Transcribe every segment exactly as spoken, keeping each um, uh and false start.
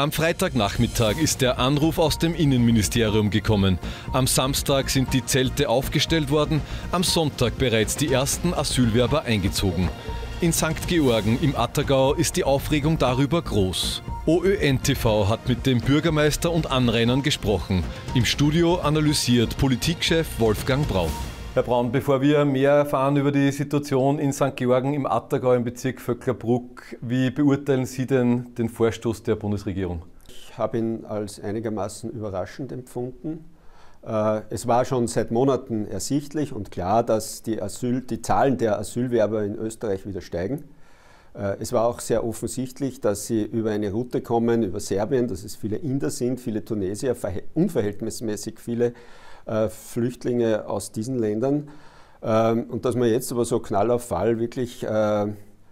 Am Freitagnachmittag ist der Anruf aus dem Innenministerium gekommen. Am Samstag sind die Zelte aufgestellt worden, am Sonntag bereits die ersten Asylwerber eingezogen. In Sankt Georgen im Attergau ist die Aufregung darüber groß. O Ö N T V hat mit dem Bürgermeister und Anrainern gesprochen. Im Studio analysiert Politikchef Wolfgang Braun. Herr Braun, bevor wir mehr erfahren über die Situation in Sankt Georgen im Attergau im Bezirk Vöcklerbruck, wie beurteilen Sie denn den Vorstoß der Bundesregierung? Ich habe ihn als einigermaßen überraschend empfunden. Es war schon seit Monaten ersichtlich und klar, dass die, Asyl, die Zahlen der Asylwerber in Österreich wieder steigen. Es war auch sehr offensichtlich, dass sie über eine Route kommen, über Serbien, dass es viele Inder sind, viele Tunesier, unverhältnismäßig viele äh, Flüchtlinge aus diesen Ländern. Ähm, und dass man jetzt aber so Knall auf Fall wirklich äh,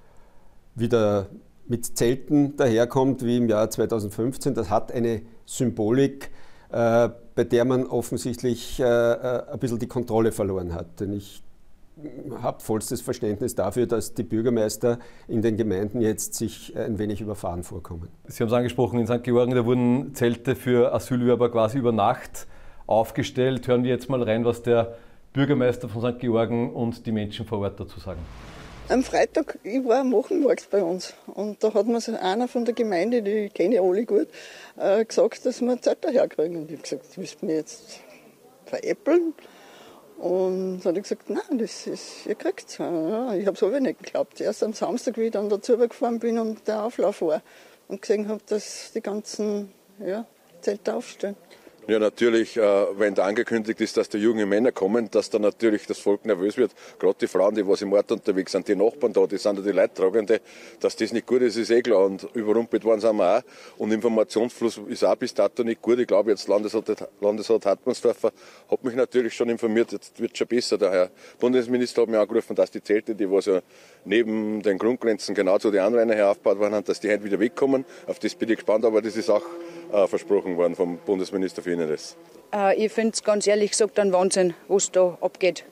wieder mit Zelten daherkommt wie im Jahr zweitausendfünfzehn, das hat eine Symbolik, äh, bei der man offensichtlich äh, ein bisschen die Kontrolle verloren hat. Denn ich habe vollstes Verständnis dafür, dass die Bürgermeister in den Gemeinden jetzt sich ein wenig überfahren vorkommen. Sie haben es angesprochen, in Sankt Georgen, da wurden Zelte für Asylwerber quasi über Nacht aufgestellt. Hören wir jetzt mal rein, was der Bürgermeister von Sankt Georgen und die Menschen vor Ort dazu sagen. Am Freitag, ich war am Wochenmarkt bei uns und da hat mir so einer von der Gemeinde, die kenne ich alle gut, äh, gesagt, dass wir Zelte herkriegen. Und ich habe gesagt, willst du mich jetzt veräppeln? Und dann habe ich gesagt, nein, das ist, ihr kriegt es. Ja, ich habe es aber nicht geglaubt. Erst am Samstag, wie ich dann dazu gefahren bin und der Auflauf war und gesehen habe, dass die ganzen ja, Zelte aufstehen. Ja, natürlich, äh, wenn da angekündigt ist, dass da junge Männer kommen, dass dann natürlich das Volk nervös wird. Gerade die Frauen, die was im Ort unterwegs sind, die Nachbarn da, die sind ja die Leidtragende. Dass das nicht gut ist, ist eh klar. Und überrumpelt worden sind wir auch. Und Informationsfluss ist auch bis dato nicht gut. Ich glaube, jetzt Landesrat, Landesrat Hartmannsdorfer hat mich natürlich schon informiert, jetzt wird es schon besser. Der Herr Bundesminister hat mich angerufen, dass die Zelte, die was ja neben den Grundgrenzen genau zu den Anrainern her aufgebaut worden sind, dass die heute wieder wegkommen. Auf das bin ich gespannt, aber das ist auch äh, versprochen worden vom Bundesminister für Inneres. Äh, ich finde es ganz ehrlich gesagt ein Wahnsinn, was da abgeht.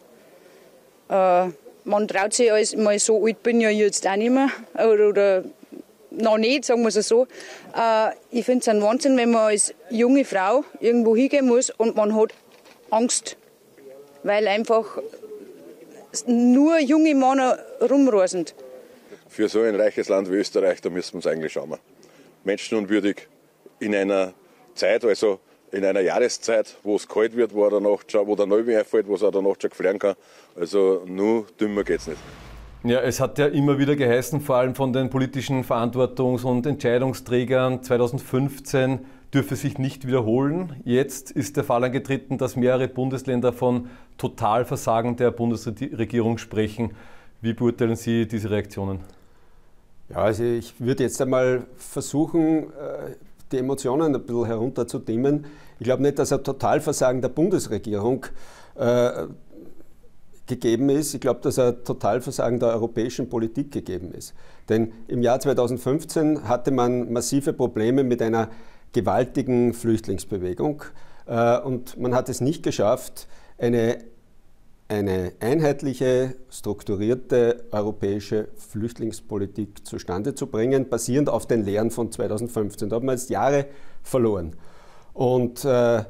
Äh, man traut sich alles mal, so alt bin ich ja jetzt auch nicht mehr, oder, oder noch nicht, sagen wir es so. Äh, ich finde es ein Wahnsinn, wenn man als junge Frau irgendwo hingehen muss und man hat Angst, weil einfach nur junge Männer rumreisen. Für so ein reiches Land wie Österreich, da müssen wir uns eigentlich schauen. Menschenunwürdig in einer Zeit, also in einer Jahreszeit, wo es kalt wird, wo der Nacht schon, wo der Neubau einfällt, wo es auch der Nacht schon gefrieren kann. Also nur dümmer geht es nicht. Ja, es hat ja immer wieder geheißen, vor allem von den politischen Verantwortungs- und Entscheidungsträgern, zweitausendfünfzehn dürfe sich nicht wiederholen. Jetzt ist der Fall eingetreten, dass mehrere Bundesländer von Totalversagen der Bundesregierung sprechen. Wie beurteilen Sie diese Reaktionen? Ja, also ich würde jetzt einmal versuchen, die Emotionen ein bisschen herunterzudimmen. Ich glaube nicht, dass ein Totalversagen der Bundesregierung äh, gegeben ist. Ich glaube, dass ein Totalversagen der europäischen Politik gegeben ist. Denn im Jahr zweitausendfünfzehn hatte man massive Probleme mit einer gewaltigen Flüchtlingsbewegung äh, und man hat es nicht geschafft, eine, eine einheitliche, strukturierte europäische Flüchtlingspolitik zustande zu bringen, basierend auf den Lehren von zweitausendfünfzehn. Da hat man jetzt Jahre verloren. Und äh,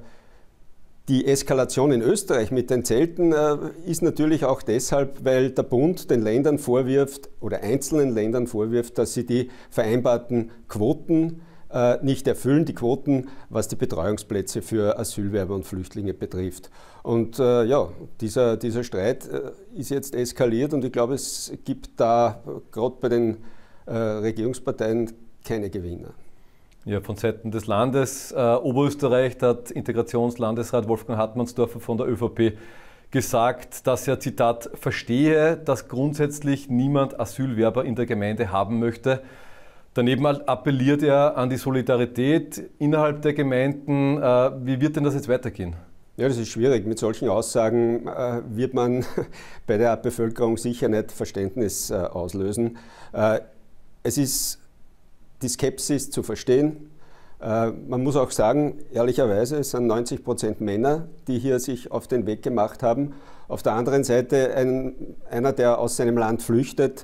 die Eskalation in Österreich mit den Zelten äh, ist natürlich auch deshalb, weil der Bund den Ländern vorwirft oder einzelnen Ländern vorwirft, dass sie die vereinbarten Quoten äh, nicht erfüllen, die Quoten, was die Betreuungsplätze für Asylwerber und Flüchtlinge betrifft. Und äh, ja, dieser, dieser Streit äh, ist jetzt eskaliert und ich glaube, es gibt da gerade bei den äh, Regierungsparteien keine Gewinner. Ja, von Seiten des Landes äh, Oberösterreich, da hat Integrationslandesrat Wolfgang Hartmannsdorfer von der ÖVP gesagt, dass er, Zitat, verstehe, dass grundsätzlich niemand Asylwerber in der Gemeinde haben möchte. Daneben appelliert er an die Solidarität innerhalb der Gemeinden. Äh, wie wird denn das jetzt weitergehen? Ja, das ist schwierig. Mit solchen Aussagen äh, wird man bei der Bevölkerung sicher nicht Verständnis äh, auslösen. Äh, es ist die Skepsis zu verstehen. Äh, man muss auch sagen, ehrlicherweise, es sind neunzig Prozent Männer, die hier sich auf den Weg gemacht haben. Auf der anderen Seite ein, einer, der aus seinem Land flüchtet,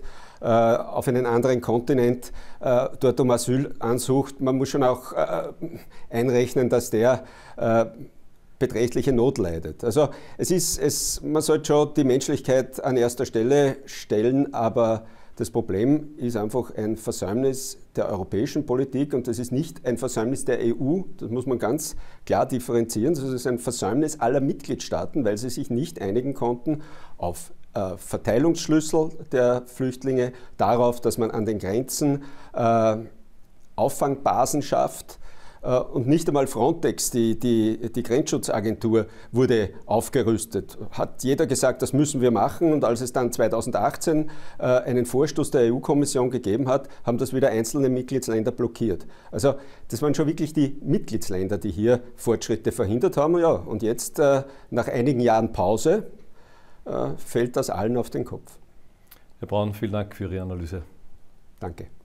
äh, auf einen anderen Kontinent äh, dort um Asyl ansucht. Man muss schon auch äh, einrechnen, dass der äh, beträchtliche Not leidet. Also es ist, es, man sollte schon die Menschlichkeit an erster Stelle stellen, aber das Problem ist einfach ein Versäumnis der europäischen Politik und das ist nicht ein Versäumnis der E U, das muss man ganz klar differenzieren, das ist ein Versäumnis aller Mitgliedstaaten, weil sie sich nicht einigen konnten auf äh, Verteilungsschlüssel der Flüchtlinge, darauf, dass man an den Grenzen äh, Auffangbasen schafft. Und nicht einmal Frontex, die, die, die Grenzschutzagentur, wurde aufgerüstet. Hat jeder gesagt, das müssen wir machen. Und als es dann zweitausendachtzehn äh, einen Vorstoß der E U-Kommission gegeben hat, haben das wieder einzelne Mitgliedsländer blockiert. Also das waren schon wirklich die Mitgliedsländer, die hier Fortschritte verhindert haben. Ja, und jetzt, äh, nach einigen Jahren Pause, äh, fällt das allen auf den Kopf. Herr Braun, vielen Dank für Ihre Analyse. Danke.